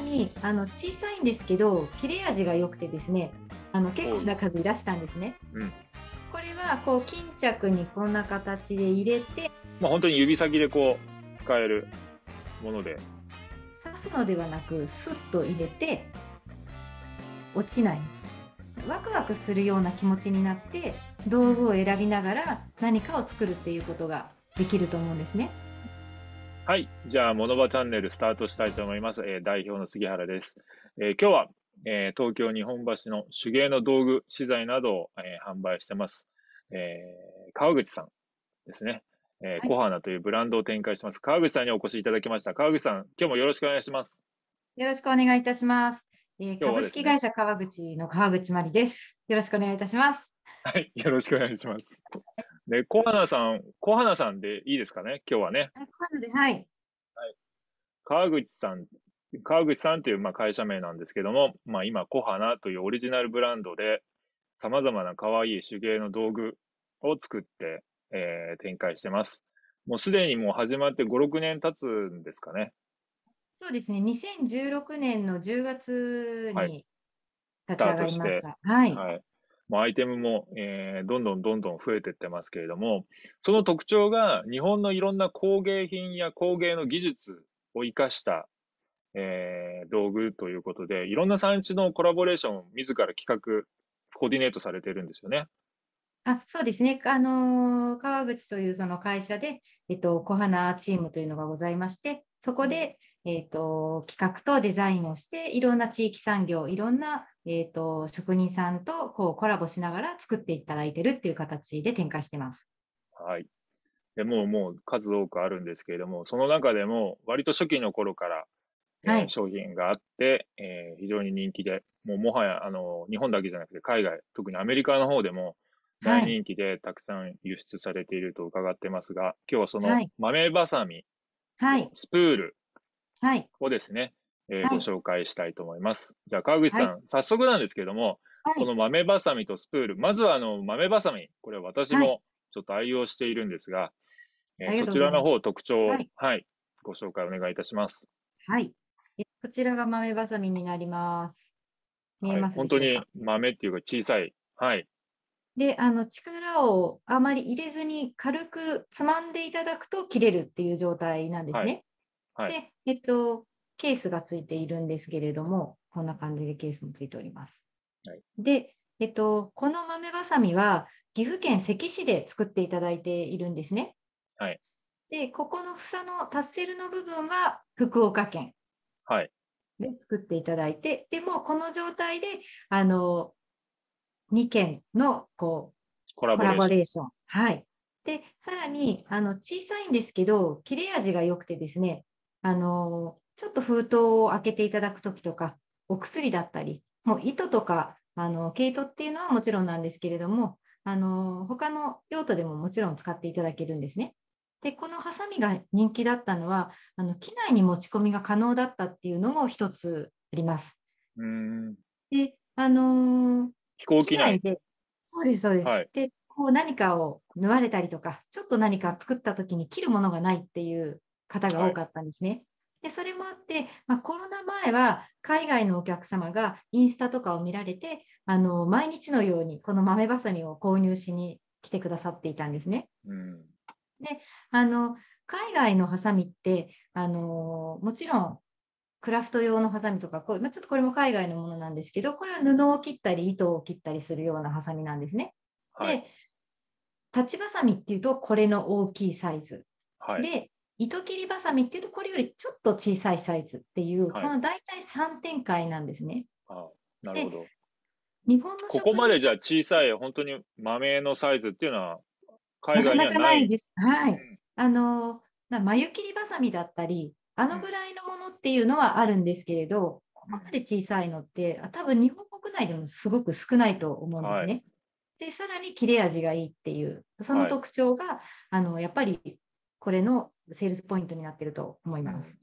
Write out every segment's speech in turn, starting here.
に小さいんですけど切れ味が良くてですね、結構な数いらしたんですね。 うん。 これはこう巾着にこんな形で入れて、 まあ本当に指先でこう使えるもので。 刺すのではなくスッと入れて落ちない、ワクワクするような気持ちになって道具を選びながら何かを作るっていうことができると思うんですね。 はい。じゃあ、モノバチャンネルスタートしたいと思います。代表の杉原です。今日は、東京日本橋の手芸の道具、資材などを、販売してます。川口さんですね。 はい。 コハナというブランドを展開します。川口さんにお越しいただきました。川口さん、今日もよろしくお願いします。 よろしくお願いいたします。 今日は株ですね、 式会社川口の川口真理です。よろしくお願いいたします。 はい。よろしくお願いします。で、コハナさんでいいですかね、今日はね。 こういうので、はい。 はい。川口さん、川口さんというまあ会社名なんですけども、まあ今、コハナというオリジナルブランドで、様々な可愛い手芸の道具を作って、展開してます。もうすでにもう始まって5、6年経つんですかね。 そうですね。2016年の10月はい。 にスター立ち上がトして、 りました。はい。 はい。もうアイテムも、どんどん増えていってますけれども、その特徴が日本のいろんな工芸品や工芸の技術を活かした、道具ということで、いろんな産地のコラボレーションを自ら企画、コーディネートされてるんですよね。 そうですね。川口というその会社で、小花チームというのがございまして、そこで、企画とデザインをして、いろんな地域産業、いろんな、職人さんとこうコラボしながら作っていただいてるっていう形で展開してます。 はい。でもう数多くあるんですけれども、その中でも割と初期の頃から、 はい。 商品があって、非常に人気で、もうもはや、日本だけじゃなくて海外、特にアメリカの方でも大はい。 人気でたくさん輸出されていると伺ってますが、今日はそのはい。 豆バサミとはい。 スプールはい。 をですね、ごはい。 紹介したいと思います。じゃあ、川口はい。 さん、早速なんですけども、このはい。 豆バサミとスプール、まずは豆バサミ、これ私はい。 もちょっと愛用しているんですが、 ありがそとうございます。 ちらの方特徴、 はい。 はい、ご紹介お願いいたします。 はい。こちらが豆ばさみになります。見えはい、 ますで本当にしょうか？ 豆っていうか小さい。はい、 で、力をあまり入れずに軽くつまんでいただくと切れるっていう状態なんですはい、 ね。 はい、 で、ケースがついているんですけれども、こんな感じでケースもついております。 はい、 で、この豆ばさみは岐阜県関市で作っていただいているんですね。 はい、 で、ここの房のタッセルの部分は福岡県はい、 で作っていただいて、でもこの状態で、あの、2件のコラコラボレーション。 ボレーション。はい。で、さらに、小さいんですけど、切れ味が良くてですね、ちょっと封筒を開けていただくときとか、お薬だったり、もう糸とか、毛糸っていうのはもちろんなんですけれども、他の用途でももちろん使っていただけるんですね。で、このハサミが人気だったのは、機内に持ち込みが可能だったっていうのも一つあります。 うーん、 で、 飛行機内。 機内で、そうです、そうです。 はい、 で、こう何かを縫われたりとか、ちょっと何か作った時に切るものがないっていう方がはい、 多かったんですね。で、それもあって、コロナ前は海外のお客様がインスタとかを見られて、毎日のようにこの豆ばさみを購入しに来てくださっていたんですね。 うん、 で、海外のハサミって、もちろんクラフト用のハサミとか、ちょっとこれも海外のものなんですけど、これは布を切ったり糸を切ったりするようなハサミなんですね。 はい、 で、立ちバサミっていうとこれの大きいサイズ。 はい、 で、糸切りバサミっていうとこれよりちょっと小さいサイズっていう、 はい。 この大体3展開なんですね。 あ、なるほで、 ど。 日本のここまでじゃあ職人さん、 小さい、本当に豆のサイズっていうのは海外になかなかはない。 ないです。はい。 うん、 眉切りバサミだったり、あうん、 のぐらいのものっていうのはあるんですけれど、ここまうん。 で小さいのって、多分日本国内でもすごく少ないと思うんですはい、 ね。で、さらに切れ味がいいっていう、そのはい。 特徴が、やっぱりこれのセールスポイントになっていると思います。 うん、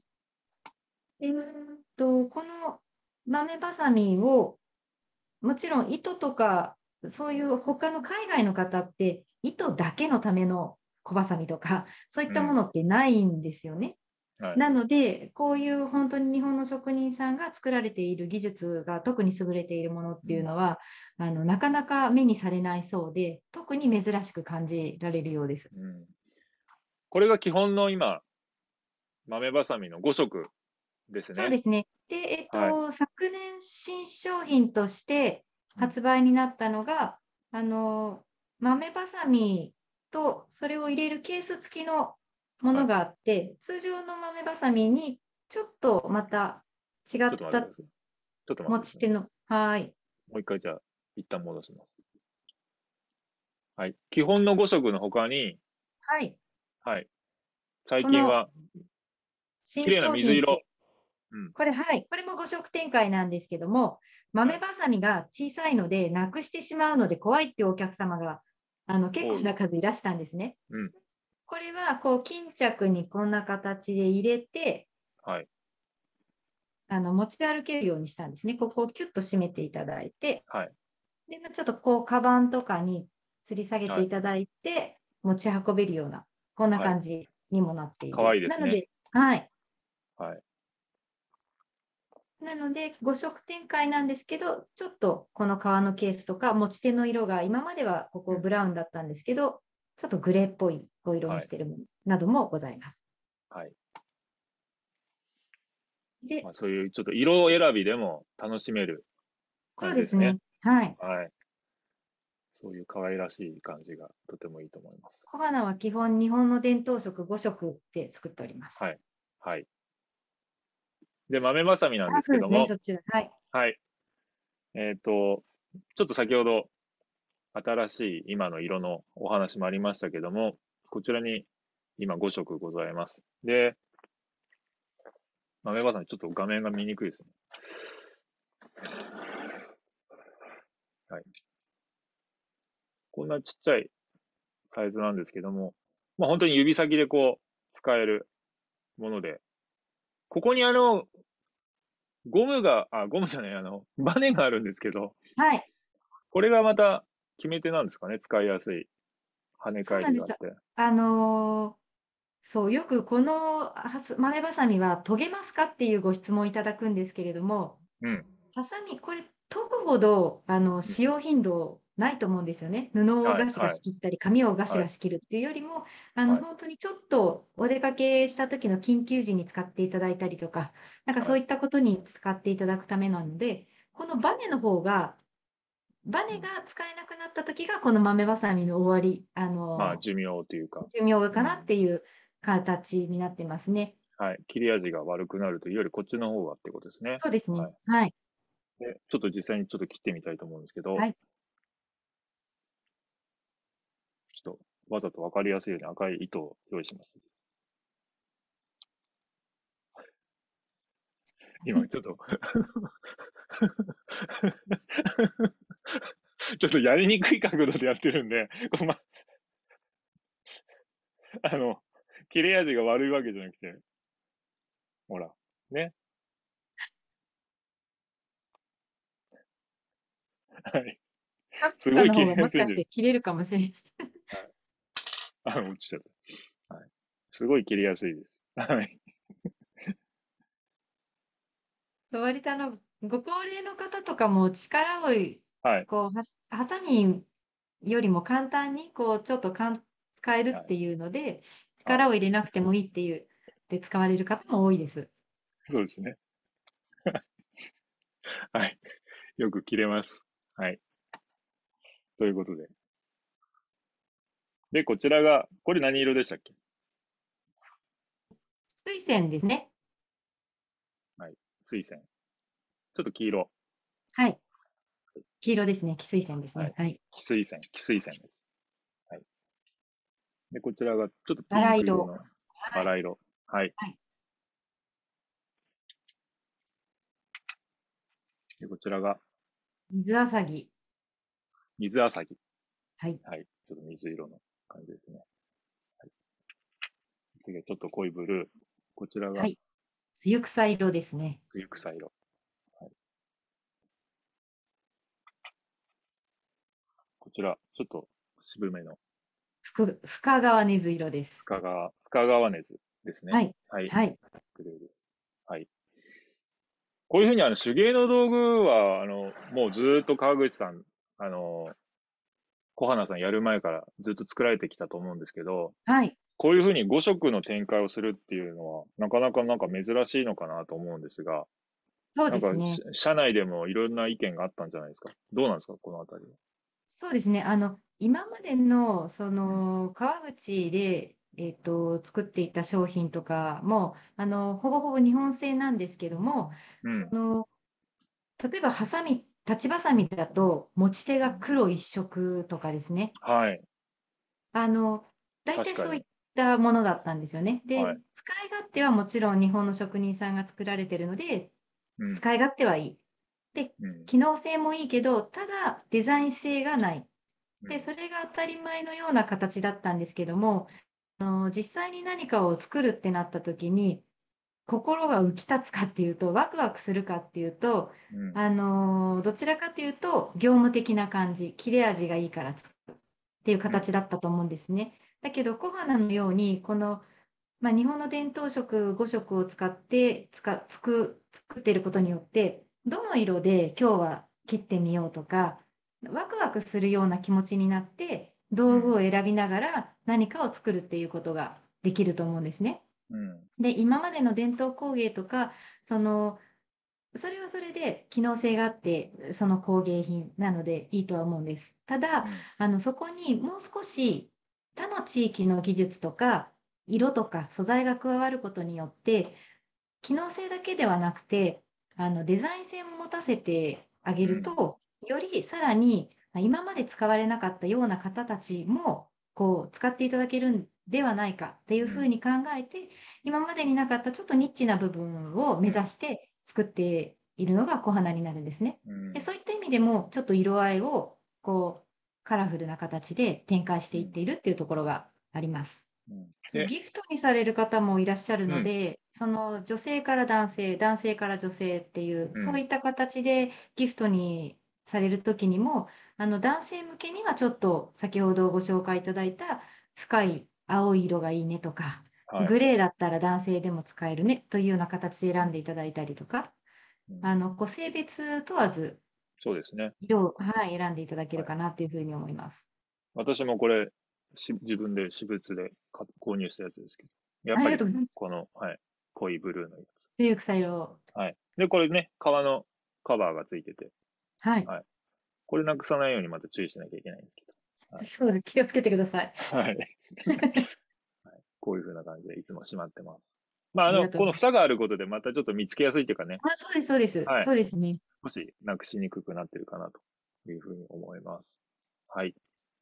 この豆バサミを、もちろん糸とか、そういう他の海外の方って、糸だけのための小バサミとか、そういったもうん。 のってないんですよね。 はい。 なので、こういう本当に日本の職人さんが作られている技術が特に優れているものっていううん。 のは、なかなか目にされないそうで、特に珍しく感じられるようです。 うん。これが基本の今、豆ばさみの5色ですね。 そうですね。で、 はい。 昨年新商品としてうん。 発売になったのが、あの、豆ばさみとそれを入れるケース付きのもはい。 のがあって、通常の豆ばさみにちょっとまた違ちょっったと待ってください。ちょっと待ってですね。 持ち手の、はい。 もう一回じゃあ、一旦戻します。はい。基本の5色の他に、 はい。 はい。最この近は、綺新麗な水色。 商品って、 うん。 これ、はい。これも5色展開なんですけども、 はい。 豆ばさみが小さいので、なくしてしまうので怖いっていうお客様が、結構おう。 な数いらしたんですね。 うん。 これは、こう、巾着にこんな形で入れて、 はい。 持ち歩けるようにしたんですね。ここをキュッと締めていただいて、 はい。 で、ちょっとこう、カバンとかに吊り下げてはい。 いただいて、持ち運べるような、こんなはい。 感じにもなっていかわいる。 いですね。 なので、はい。 はい。 なので、5色展開なんですけど、ちょっとこの革のケースとか持ち手の色が今まではこうん。 こブラウンだったんですけど、ちょっとグレーっぽいお色にはい。 しているものなどもございます。 はい。まで、 あ、そういうちょっと色選びでも楽しめるそ感じですね。 うですね。はい。 はい。そういう可愛らしい感じがとてもいいと思います。 小花は基本日本の伝統色5色で作っております。 はい。はい。で、豆まさみなんであ、そうですね。 すけども、 そっちら。はい。 はい。ちょっと先ほど新しい今の色のお話もありましたけども、こちらに今5色ございます。で、豆ばさみちょっと画面が見にくいですね。はい。こんなちっちゃいサイズなんですけども、まあ本当に指先でこう使えるもので、ここにゴムじゃない、バネがあるんですけど、 はい。 これがまた決め手なんですかね、使いやすい跳ね返そうなんですよ。 りがあって。 そう、よくこの豆ばさみは研げますかっていうご質問いただくんですけれども、 うん。 ハサミ、これ研ぐほどうん。 使用頻度ないと思うんですよね。布をはい、 ガシガはい、 シ切ったり、紙をガシはい、 ガシ切るっていうよりも、 はい、 本当にちょっとお出かけした時の緊急時に使っていただいたりとか、なんかはい。 そういったことに使っていただくためなので、このバネの方が、バうん。 ネが使えなくなった時がこの豆ばさみの終わり、 まあ、寿命というか、 寿命かなっうん。 ていう形になってますね。 はい。切れ味が悪くなるというより、こっちの方がってことですね。 そうですね。 はい。 はい。 で、ちょっと実際にちょっと切ってみたいと思うんですけど、 はい。 ちょっとわざとわかりやすいように赤い糸を用意しました。今、ちょっとちょっとやりにくい角度でやってるんで、こうあの、切れ味が悪いわけじゃなくて、ほら、ね。はい。 カッすごい切れカの方がもしかしやすいんです。 て切れるかもしれない。 はい。落ちちゃった。はい。すごい切りやすいです。はい。 割とご高齢の方とかも力を、 はい。 こう、ハサミよりも簡単に、こう、ちょっと使えるはい。 っていうので、 はい。 力を入れなくてもいいっていう、で使われる方も多いです。 そうですね。はい。よく切れます。はい。ということで。で、こちらが、これ何色でしたっけ？ 水線ですね。 はい。水仙。ちょっと黄色。 はい。黄色ですね。黄水線ですね。 はい。 はい。 黄水仙です。はい。で、こちらがちょっとバピンラ色。 ク色のはい。 バラ色。はい。 はい。 で、こちらが水あさぎ。 水あさぎ。 はい。 はい。ちょっと水色の感じですね。はい。次はちょっと濃いブルー。こちらがはい。露草色ですね。 露草色。はい。こちら、ちょっと渋めの深川根津色です。 深川根津。 ですね。 はい。 はい。 はい。 グレーです。はい。こういうふうに手芸の道具は、もうずーっと川口さん、あの、小花さんやる前からずっと作られてきたと思うんですけど、 はい。 こういうふうに5色の展開をするっていうのは、なかなかなんか珍しいのかなと思うんですが、 そうなんか、 ですね。 社内でもいろんな意見があったんじゃないですか。どうなんですか、このあたりは。 そうですね。今までの、 うん。 川口で、作っていた商品とかも、ほぼほぼ日本製なんですけども、 うん。 その、例えば、立ちばさみだと、持ち手が黒一色とかですね。 はい。 あの、大確かに。 体そういったものだったんですよね。で、 はい。 使い勝手はもちろん日本の職人さんが作られているので、 うん。 使い勝手はいい。で、 うん。 機能性もいいけど、ただデザイン性がない。で、 うん。 それが当たり前のような形だったんですけども、実際に何かを作るってなった時に、心が浮き立つかっていうと、ワクワクするかっていうと、 うん。 どちらかというと、業務的な感じ、切れ味がいいから作るっていううん。 形だったと思うんですね。だけど、小花のように、日本の伝統色5色を使って作っていることによって、どの色で今日は切ってみようとか、ワクワクするような気持ちになって、道具をうん。 選びながら何かを作るっていうことができると思うんですね。 うん。 で、今までの伝統工芸とか、その、それはそれで機能性があって、その工芸品なのでいいとは思うんです。ただ、 うん。 そこにもう少し他の地域の技術とか、色とか素材が加わることによって、機能性だけではなくて、デザイン性も持たせてあげうん。 ると、よりさらに今まで使われなかったような方たちも、使っていただけるんではないかっていううん。 ふうに考えて、今までになかったちょっとニッチな部分を目指して作っているのが小花になるんですね。で、 うん。 そういった意味でも、ちょっと色合いを、カラフルな形で展開していっているっていうところがあります。 うん。 そうギフトにされる方もいらっしゃるうん。 ので、その女性から男性、男性から女性っていう、 うん。 そういった形でギフトにされるときにも、男性向けにはちょっと先ほどご紹介いただいた深い青い色がいいねとか、 はい。 グレーだったら男性でも使えるねというような形で選んでいただいたりとか、 うん。 性別問わずそうですね。 色を、はい、選んでいただけるはい。 かなというふうに思います。 私もこれ、自分で私物で購入したやつですけど。やっありぱり、 がとうございます。 この、はい、濃いブルーのやつ。 ツユクサ色。 はい。で、これね、革のカバーがついてて、 はい。 はい。これなくさないようにまた注意しなきゃいけないんですけど。はい。 そうです。気をつけてください。 はい。はい、こういう風な感じでいつもしまってます。まあ、 ありがとうございます。 この蓋があることでまたちょっと見つけやすいっていうかね、 あ、そうです、そうです。 はい。 そうですね。 少しなくしにくくなってるかなというふうに思います。はい。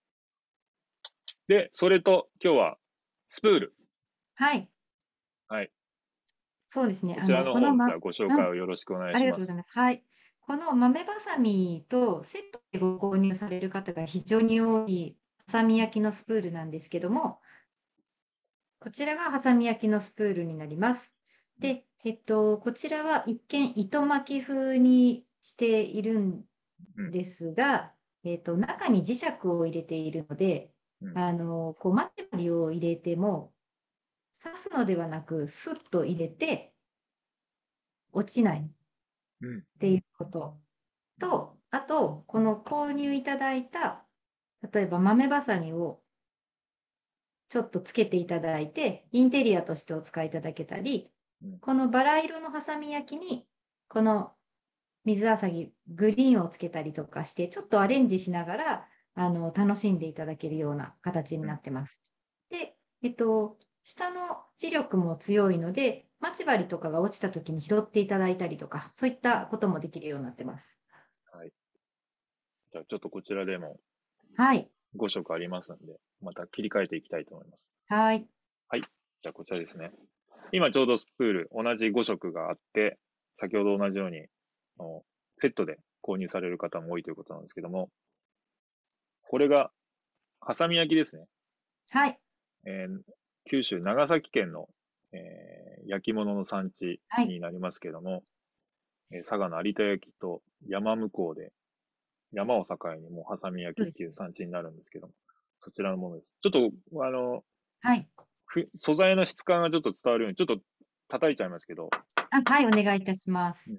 で、それと今日はスプール。 はい。 はい。 そうですね。 こちらの方、じゃあご紹うん。 介をよろしくお願いします。 ありがとうございます。はい。この豆ばさみとセットでご購入される方が非常に多い、ハサミ焼きのスプールなんですけども、こちらがハサミ焼きのスプールになります。 うん。 で、こちらは一見糸巻き風にしているんうん。 ですが、中に磁石を入れているので、 うん。 待ち針を入れても、刺すのではなく、スッと入れて落ちないっうん。 ていうことと、あと、この購入いただいた、例えば豆ばさみをちょっとつけていただいて、インテリアとしてお使いいただけたり、 うん。 このバラ色のハサミ焼きに、この水あさぎ、グリーンをつけたりとかして、ちょっとアレンジしながら、楽しんでいただけるような形にうん。 なってます。で、下の磁力も強いので、待ち針とかが落ちた時に拾っていただいたりとか、そういったこともできるようになってます。 はい。じゃあちょっとこちらでもはい。 5色ありますんで、また切り替えていきたいと思います。 はい。 はい。じゃあこちらですね。今ちょうどスプール同じ5色があって、先ほど同じように、あのセットで購入される方も多いということなんですけども、これがハサミ焼きですね。 はい。 九州長崎県の、焼き物の産地はい。 になりますけども、佐賀の有田焼と山向こうで、山を境にもうハサミ焼きっていうそうですね。 産地になるんですけども、そちらのものです。ちょっと、 はい。 素材の質感がちょっと伝わるように、ちょっと叩いちゃいますけど、 はい、お願いいたします。 うん、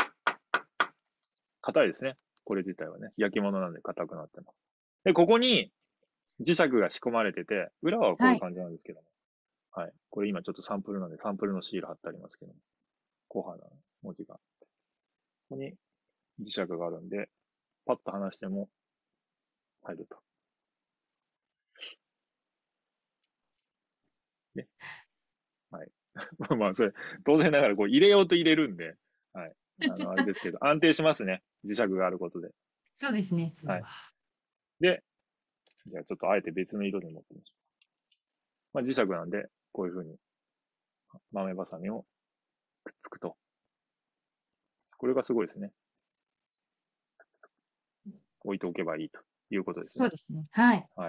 硬いですね。これ自体はね。焼き物なんで硬くなってます。で、ここに磁石が仕込まれてて、裏はこうはい。 いう感じなんですけども。はい。これ今ちょっとサンプルなんで、サンプルのシール貼ってありますけども。コハナの文字が。ここに磁石があるんで、パッと離しても入ると。ね。はい。まあ、それ、当然ながらこう入れようと入れるんで、はい。あれですけど、安定しますね。磁石があることで。 そうですね。 はい。で、じゃあちょっとあえて別の色で持ってみましょう。まあ、磁石なんで、こういう風に豆ばさみをくっつくと。これがすごいですね。置いておけばいいということですね。 そうですね。はい。 はい。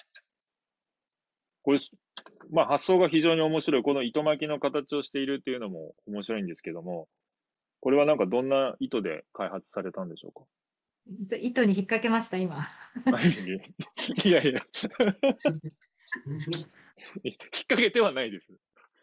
これ、まあ発想が非常に面白い。この糸巻きの形をしているっていうのも面白いんですけども、これはなんかどんな意図で開発されたんでしょうか？ 糸に引っ掛けました、今。 いやいや、引っ掛けてはないです。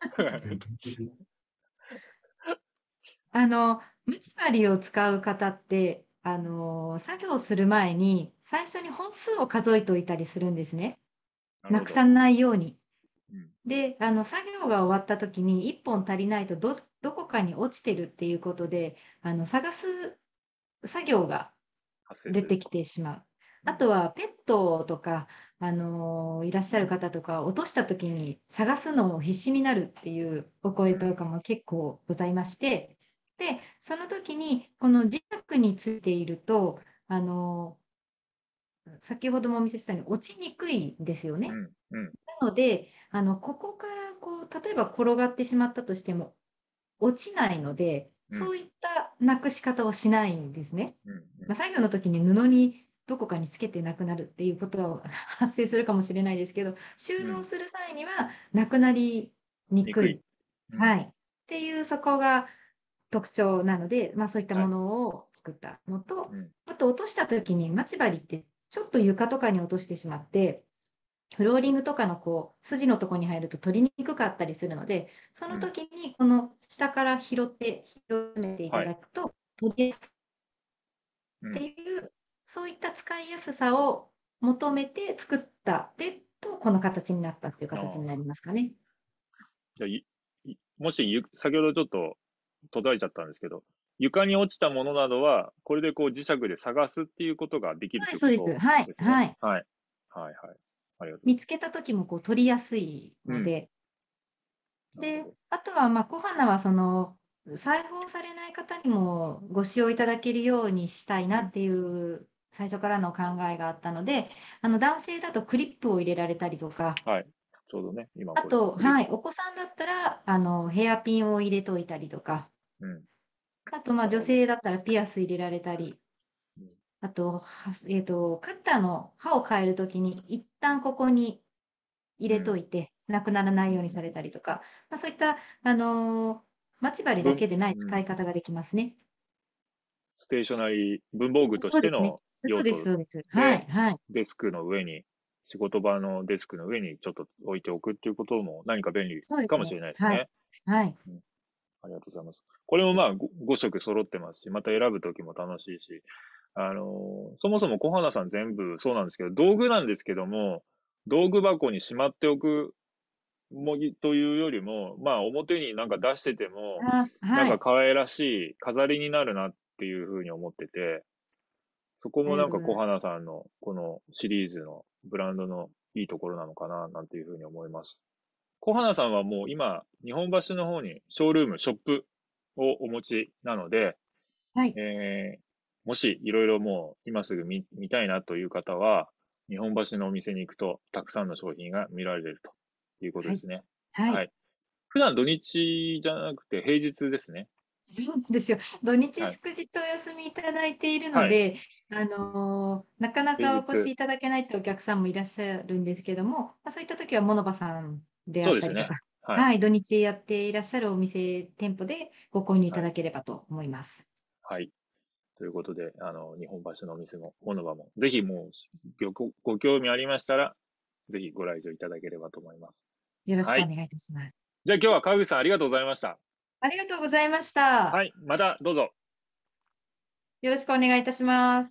待ち針を使う方って、作業する前に最初に本数を数えておいたりするんですね。 なるほど。 なくさないように。 うん。 で、作業が終わった時に1本足りないとどこかに落ちてるっていうことで、探す作業が発生すると。 出てきてしまう。 うん。 あとはペットとか、いらっしゃる方とか、落とした時に探すのを必死になるっていうお声うん。 とかも結構ございまして、で、その時にこの磁石についていると、あの先ほどもお見せしたように落ちにくいんですよね。 うん。うん。 なので、ここからこう、例えば転がってしまったとしても落ちないので、 うん。 そういったなくし方をしないんですね。 うん。うまあ、 ん。 作業の時に布にどこかにつけてなくなるっていうことは発生するかもしれないですけど、収うん。 納する際にはなくなりににくい。 くい。 うん。 はい。っていうそこが特徴なので、まあ、そういったもはい。 のを作ったのと、 うん。 あと落とした時に待ち針ってちょっと床とかに落としてしまって、フローリングとかのこう筋のところに入ると取りにくかったりするので、そのうん。 時にこの下から広めていたはい。 だくと取りやすってうん。 いう、そういった使いやすさを求めて作ったっていうと、この形になったっていうああ。 形になりますかね。 じゃあ、もし先ほどちょっと途絶えちゃったんですけど、床に落ちたものなどは、これでこう磁石で探すっていうことができるそうです、そうです。 ということはい、 ですね。 はい。 はい。はい、はい。ありがとうございます。 見つけた時もこう取りやすいうん。 ので、で、 なるほど。 あとは、まあ、小花はその、裁縫されない方にもご使用いただけるようにしたいうん。 なっていう最初からの考えがあったので、男性だとクリップを入れられたりとか、 はい。ちょうどね、今これ、 あと、はい、 クリップ。 お子さんだったら、ヘアピンを入れといたりとか、 うん。 あと、まあ、女なるほど。 性だったらピアス入れられたり、 うん。 あと、カッターの刃を変えるときに、一旦ここに入れとうん。 いて、なくならなうん。 いようにされたりとか、まあ、そういった、待ち針だけでないうん。 使い方ができますね。 ステーショナリー、文房具とそうですね。 してのそうです、 用途そうです。はで、 い、はい。 デスクの上に、仕事場のデスクの上にちょっと置いておくっていうことも何か便利そうですね。 かもしれないですはい。 ね。 はい。 うん。ありがとうございます。これもまあ5色揃ってますし、また選ぶときも楽しいし、そもそも小花さん全部そうなんですけど、道具なんですけども、道具箱にしまっておくというよりも、まあ表になんか出してても、なんはい。 か可愛らしい飾りになるなっていうふうに思ってて、そこありがもなんか小とうございます。 花さんのこのシリーズのブランドのいいところなのかななんていうふうに思います。小花さんはもう今、日本橋の方にショールーム、ショップをお持ちなので、 はい。 もしいろいろもう今すぐ見たいなという方は、日本橋のお店に行くとたくさんの商品が見られるということはい。 ですね。 はい。 はい。普段土日じゃなくて平日ですね。 そうなんですよ。土日はい。 祝日お休みいただいているのはい。 で、なかな平かお越し日。 いただけないというお客さんもいらっしゃるんですけども、まあ、そういった時はモノバさんであそうですね。 ったりとか、 はい。 はい、土日やっていらっしゃるお店、店舗でご購入いたはい。 だければと思います。 はい。ということで、日本橋のお店も、モノバも、ぜひもう、ご興味ありましたら、ぜひご来場いただければと思います。 よろしはい。 くお願いいたします。 じゃあ今日は川口さんありがとうございました。 ありがとうございました。 はい。またどうぞ。 よろしくお願いいたします。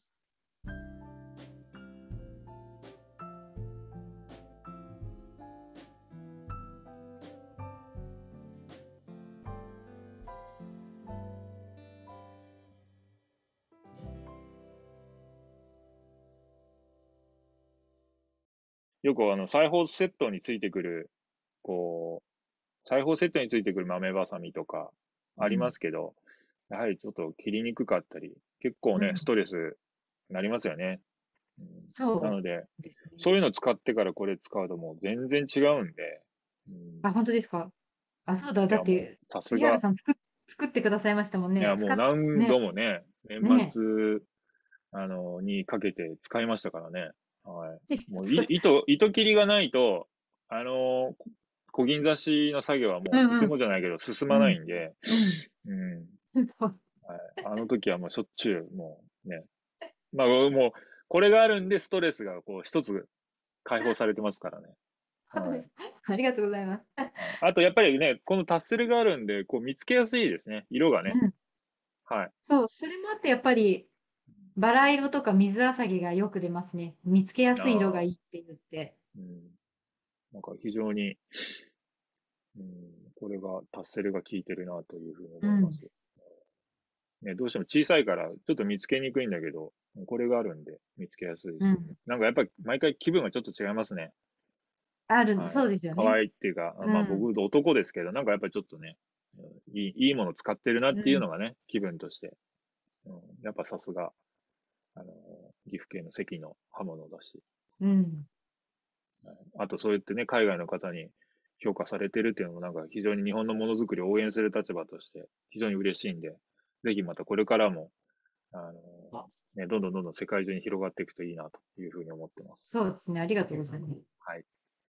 よく裁縫セットについてくる、こ裁縫セットについてくる豆ばさみとかありまうん、 すけど、やはりちょっと切りにくかったり、結構ね、スうん、 トレスになりますよね。うん、なそので、 うですね。 そういうの使ってからこれ使うともう全然違うんで、うん、 あ、本当ですか。あ、そうだ。 いやもう、 だって、 さすが、 栗原さん作ってくださいましたもんね。 いやもう何度ね、 もね、年ね。 末、にかけて使いましたからね。はい。もう、糸切りがないと、小銀刺しの作業はもうとてうんうん、 もじゃないけど進まうん、 ないんで、 うん。 うん。はい。あの時はもうしょっちゅう、もうね。まあ、もう、これがあるんで、ストレスがこう、一つ解放されてますからね。はい。 本当ですか。ありがとうございます。 はい。あと、やっぱりね、このタッセルがあるんで、こう、見つけやすいですね。色がね。 うん。 はい。 そう、それもあって、やっぱり、バラ色とか水あさぎがよく出ますね。見つけやあすい色がいあ、 いって言って。 うん。なんか非常に、うん、これが、タッセルが効いてるなというふうにうん、 思います。ね、どうしても小さいから、ちょっと見つけにくいんだけど、これがあるんで、見つけやすいし。 うん。 なんかやっぱり、毎回気分がちょっと違いますね。はい。 そうですよね。 可愛いっていうか、まあうん、 僕男ですけど、なんかやっぱりちょっとね、いいもの使ってるなっていううん、 のがね、気分として。うん、やっぱさすが、あの、岐阜県の関の刃物だし。 うん。 あとそうやってね、海外の方に評価されてるっていうのもなんか非常に日本のものづくりを応援する立場として非常に嬉しいんで、ぜひまたこれからも、あの、 あ、 ね、どんどんどんどん世界中に広がっていくといいなというふうに思ってます。 そうですね。ありがとうございます。